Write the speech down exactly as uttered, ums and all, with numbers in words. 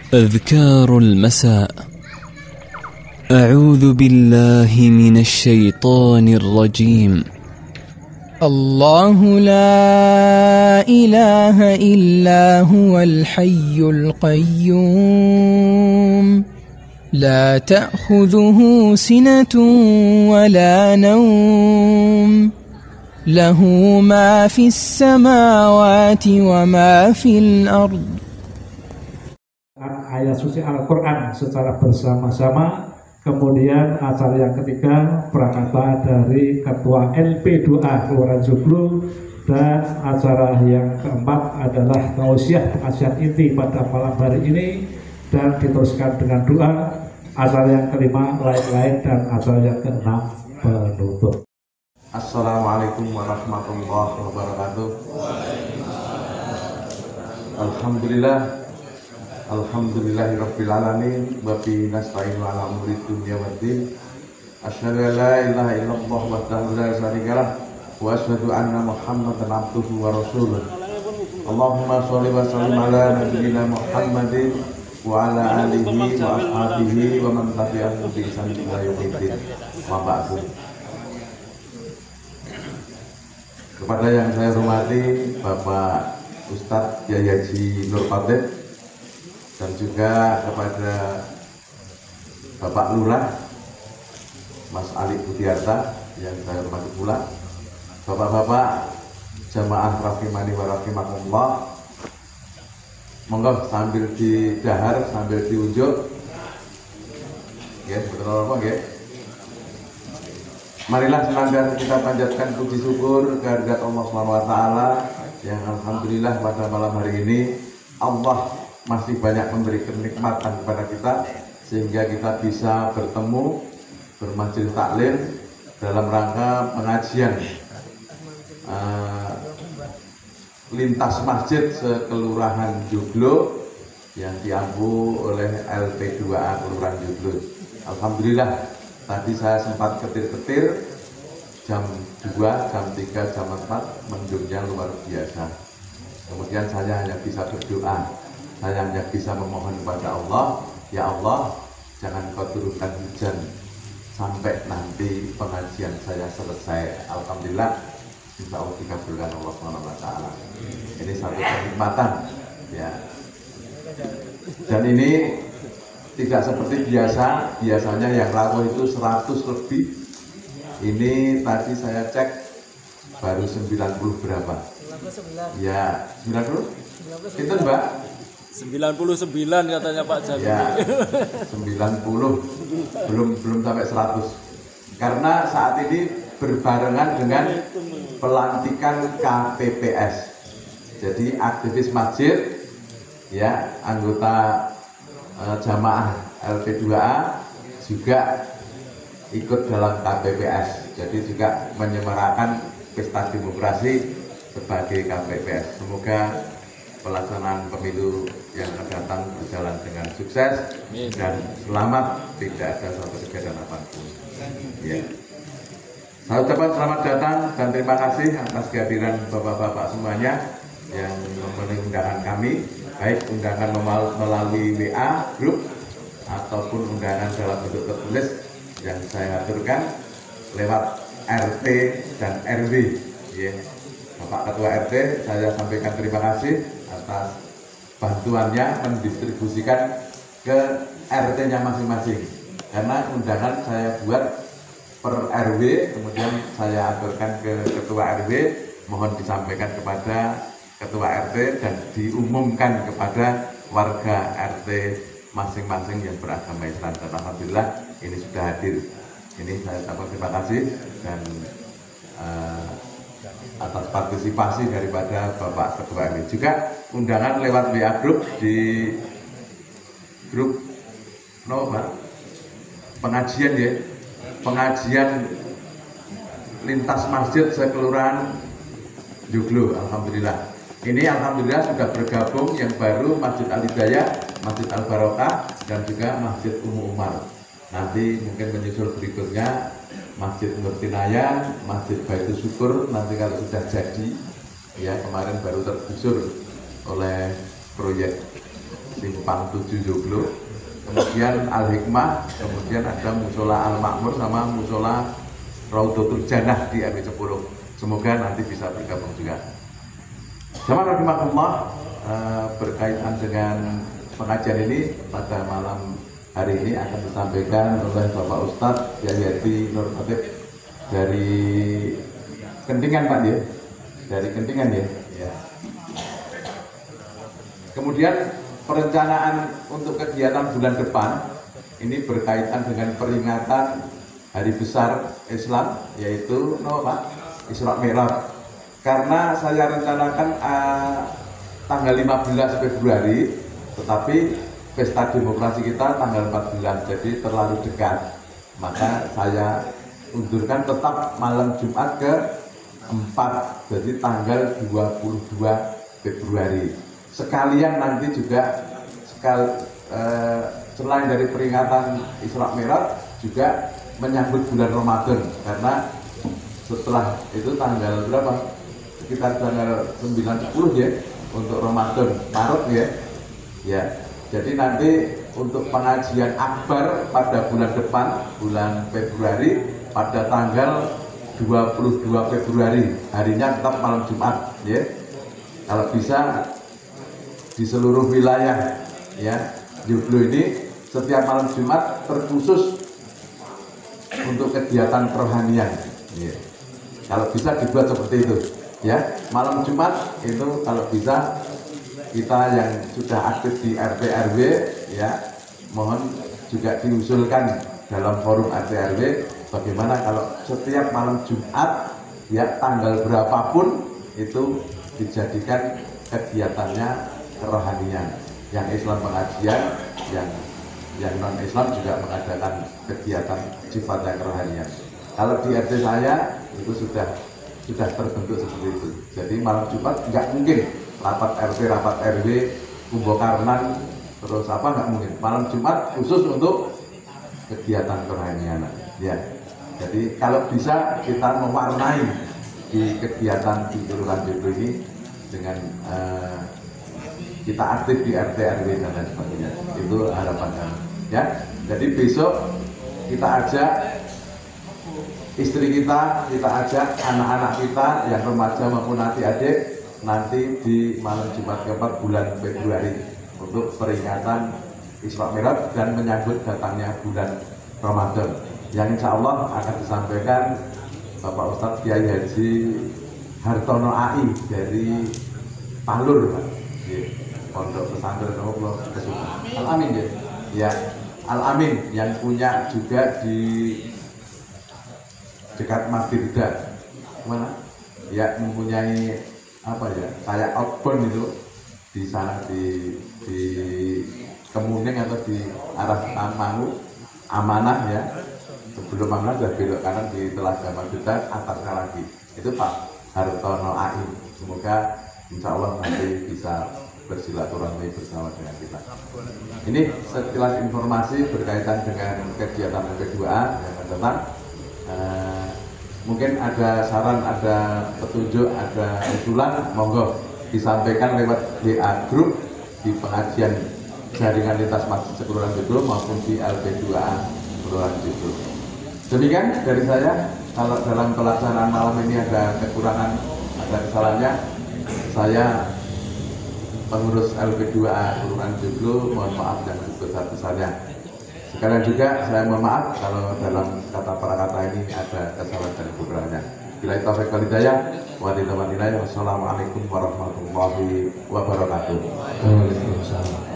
أذكار المساء. أعوذ بالله من الشيطان الرجيم. الله لا إله إلا هو الحي القيوم لا تأخذه سنة ولا نوم له ما في السماوات وما في الأرض. Ayat suci Al-Quran secara bersama-sama. Kemudian acara yang ketiga prakata dari Ketua L P dua A Kelurahan Joglo, dan acara yang keempat adalah tausiah pengajian inti pada malam hari ini dan diteruskan dengan doa. Acara yang kelima lain-lain, dan acara yang keenam penutup. Assalamualaikum warahmatullahi wabarakatuh. Alhamdulillah Alhamdulillahirabbil alamin wa bihi nasta'inu ala umuri dunya waddin. Asyhadu an la ilaha illallah wahdahu la syarika lah wa asyhadu anna Muhammadan abduhu wa rasuluh. Allahumma shalli wa sallim ala nabiyyina Muhammadin wa ala alihi wa ashabihi wa man tabi'ahum bi ihsan ila yaumiddin. Wa ba'du. Kepada yang saya hormati Bapak Ustadz Kyai Haji Nur Fatih, dan juga kepada Bapak Lurah Mas Ali Budiarta yang saya hormati pula, Bapak-bapak jamaah rahimani wa rahimakumullah, monggo sambil didahar sambil diunjuk ya, betul apa ya. Marilah senantiasa kita panjatkan puji syukur kehadirat Allah Subhanahu wa taala yang alhamdulillah pada malam hari ini Allah masih banyak memberi kenikmatan kepada kita sehingga kita bisa bertemu bermajelis taklim dalam rangka pengajian uh, lintas masjid sekelurahan Joglo yang diampu oleh L P dua A Kelurahan Joglo. Alhamdulillah tadi saya sempat ketir-ketir jam dua, jam tiga, jam empat, mendungnya luar biasa. Kemudian saya hanya bisa berdoa. Saya hanya bisa memohon kepada Allah, ya Allah, jangan kau turunkan hujan sampai nanti pengajian saya selesai. Alhamdulillah, insya Allah dikabulkan Allah subhanahu wa taala. Ini satu kenikmatan, ya. Dan ini tidak seperti biasa, biasanya yang rawuh itu seratus lebih. Ini tadi saya cek baru sembilan puluh berapa? Ya, sembilan puluh? Itu Mbak? sembilan puluh sembilan katanya Pak Jami. Ya, sembilan puluh belum belum sampai seratus. Karena saat ini berbarengan dengan pelantikan K P P S. Jadi aktivis masjid ya, anggota eh, jamaah L P dua A juga ikut dalam K P P S. Jadi juga menyemarakan pesta demokrasi sebagai K P P S. Semoga pelaksanaan pemilu yang akan datang berjalan dengan sukses dan selamat, tidak ada suatu kejadian apapun. Ya. Saya ucapkan selamat datang dan terima kasih atas kehadiran bapak-bapak semuanya yang memenuhi undangan kami, baik undangan melalui W A grup ataupun undangan dalam bentuk tertulis yang saya aturkan lewat R T dan R W. Ya. Bapak Ketua R T, saya sampaikan terima kasih atas bantuannya mendistribusikan ke R T-nya masing-masing. Karena undangan saya buat per R W, kemudian saya aturkan ke Ketua R W, mohon disampaikan kepada Ketua R T dan diumumkan kepada warga R T masing-masing yang beragama Islam. Dan alhamdulillah ini sudah hadir. Ini saya ucapkan terima kasih dan uh, atas partisipasi daripada Bapak Ketua R W. Juga undangan lewat W A grup di grup no, Pak? pengajian ya, pengajian lintas masjid sekelurahan Joglo. Alhamdulillah. Ini alhamdulillah sudah bergabung yang baru Masjid Al Hidayah, Masjid Al Barokah, dan juga Masjid Ummu Umar. Nanti mungkin menyusul berikutnya Masjid Nur Tinayan, Masjid Baitul Syukur nanti kalau sudah jadi, ya kemarin baru tergusur oleh proyek Simpang tujuh Joglo, kemudian Al Hikmah, kemudian ada musola Al Makmur sama musola Raudhatul Jannah di R W sepuluh. Semoga nanti bisa bergabung juga. Jamaah rahimakumullah, eh, berkaitan dengan pengajian ini pada malam hari ini akan disampaikan oleh Bapak Ustadz Yayati Nur Khatib dari Kentingan, Pak ya, dari Kentingan ya. ya. Kemudian perencanaan untuk kegiatan bulan depan ini berkaitan dengan peringatan hari besar Islam, yaitu no, Pak, Isra Mi'raj. Karena saya rencanakan uh, tanggal lima belas Februari, tetapi pesta demokrasi kita tanggal empat belas, jadi terlalu dekat. Maka saya undurkan tetap malam Jumat ke empat, jadi tanggal dua puluh dua Februari. Sekalian nanti juga sekal, uh, selain dari peringatan Isra Mi'raj juga menyambut bulan Ramadan, karena setelah itu tanggal berapa? Sekitar tanggal sembilan sepuluh ya untuk Ramadan Maret ya. Ya. Jadi nanti untuk pengajian akbar pada bulan depan, bulan Februari, pada tanggal dua puluh dua Februari, harinya tetap malam Jumat ya. Kalau bisa di seluruh wilayah ya, Joglo ini setiap malam Jumat terkhusus untuk kegiatan kerohanian ya. Kalau bisa dibuat seperti itu ya. Malam Jumat itu kalau bisa kita yang sudah aktif di R T R W ya, mohon juga diusulkan dalam forum R T R W bagaimana kalau setiap malam Jumat ya, tanggal berapapun itu dijadikan kegiatannya kerohanian. Yang Islam pengajian, yang yang non Islam juga mengadakan kegiatan sifatnya kerohanian. Kalau di R T saya itu sudah sudah terbentuk seperti itu. Jadi malam Jumat nggak mungkin rapat R T, rapat R W, kumbokarnan, terus apa, nggak mungkin. Malam Jumat khusus untuk kegiatan kerohanian. Ya. Jadi kalau bisa kita mewarnai di kegiatan di Kelurahan Joglo ini dengan uh, kita aktif di R T R W dan lain sebagainya. Itu harapan kami. Ya. Jadi besok kita ajak istri kita, kita ajak anak-anak kita yang remaja maupun adik-adik nanti di malam Jumat keempat bulan Februari untuk peringatan Isra Mi'raj dan menyambut datangnya bulan Ramadan yang insya Allah akan disampaikan Bapak Ustadz Kiai Haji Hartono A I dari Palur, Pak. Pondok Pesantren Al-Amin ya. Ya, Al-Amin yang punya juga di dekat Masjidda, mana? Ya, mempunyai apa ya? Kayak outbound itu di sana di di Kemuning atau di arah Tamangu, Amanah ya. Sebelum Amanah sudah belok kanan di Telaga Masjidda, atasnya lagi. Itu Pak Hartono A I. Semoga insya Allah nanti bisa bersilaturahmi bersama dengan kita. Ini sekilas informasi berkaitan dengan kegiatan L P dua A yang akan datang. Uh, mungkin ada saran, ada petunjuk, ada usulan, monggo disampaikan lewat W A Group di pengajian jaringan lintas masjid Kelurahan Joglo maupun di L P dua A Kelurahan Joglo. Demikian dari saya. Kalau dalam pelaksanaan malam ini ada kekurangan, ada kesalahannya, saya pengurus L P dua A Kelurahan Joglo mohon maaf yang sebesar-besarnya. Sekalian juga saya mohon maaf kalau dalam kata para kata ini ada kesalahan dan kekurangannya. Bila taufiq wal hidayah, wassalamualaikum warahmatullahi wabarakatuh. Waalaikumsalam.